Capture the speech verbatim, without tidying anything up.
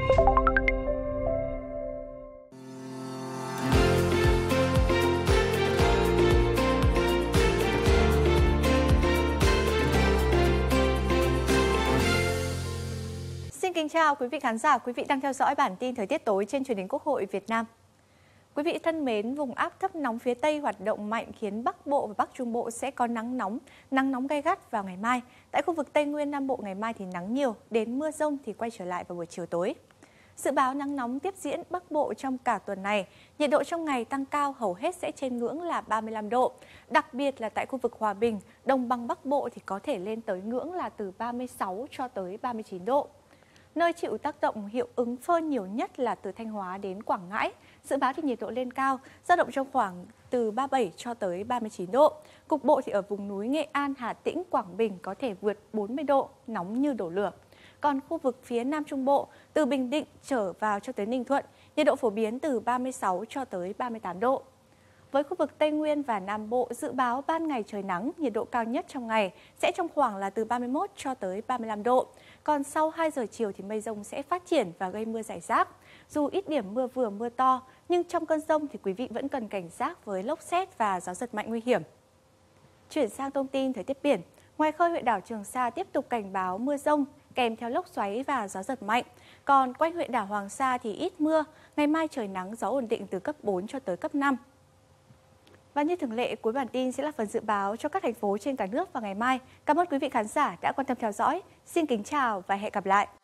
Xin kính chào quý vị khán giả, quý vị đang theo dõi bản tin thời tiết tối trên truyền hình Quốc hội Việt Nam. Quý vị thân mến, vùng áp thấp nóng phía Tây hoạt động mạnh khiến Bắc Bộ và Bắc Trung Bộ sẽ có nắng nóng, nắng nóng gay gắt vào ngày mai. Tại khu vực Tây Nguyên, Nam Bộ ngày mai thì nắng nhiều, đến mưa rông thì quay trở lại vào buổi chiều tối. Dự báo nắng nóng tiếp diễn Bắc Bộ trong cả tuần này, nhiệt độ trong ngày tăng cao hầu hết sẽ trên ngưỡng là ba mươi lăm độ. Đặc biệt là tại khu vực Hòa Bình, Đồng bằng Bắc Bộ thì có thể lên tới ngưỡng là từ ba mươi sáu cho tới ba mươi chín độ. Nơi chịu tác động hiệu ứng phơn nhiều nhất là từ Thanh Hóa đến Quảng Ngãi. Dự báo thì nhiệt độ lên cao, dao động trong khoảng từ ba mươi bảy cho tới ba mươi chín độ. Cục bộ thì ở vùng núi Nghệ An, Hà Tĩnh, Quảng Bình có thể vượt bốn mươi độ, nóng như đổ lửa. Còn khu vực phía Nam Trung Bộ, từ Bình Định trở vào cho tới Ninh Thuận, nhiệt độ phổ biến từ ba mươi sáu cho tới ba mươi tám độ. Với khu vực Tây Nguyên và Nam Bộ, dự báo ban ngày trời nắng, nhiệt độ cao nhất trong ngày sẽ trong khoảng là từ ba mươi mốt cho tới ba mươi lăm độ. Còn sau hai giờ chiều thì mây rông sẽ phát triển và gây mưa rải rác. Dù ít điểm mưa vừa mưa to, nhưng trong cơn rông thì quý vị vẫn cần cảnh giác với lốc sét và gió giật mạnh nguy hiểm. Chuyển sang thông tin thời tiết biển, ngoài khơi huyện đảo Trường Sa tiếp tục cảnh báo mưa rông kèm theo lốc xoáy và gió giật mạnh. Còn quanh huyện đảo Hoàng Sa thì ít mưa, ngày mai trời nắng, gió ổn định từ cấp bốn cho tới cấp năm. Và như thường lệ, cuối bản tin sẽ là phần dự báo cho các thành phố trên cả nước vào ngày mai. Cảm ơn quý vị khán giả đã quan tâm theo dõi. Xin kính chào và hẹn gặp lại!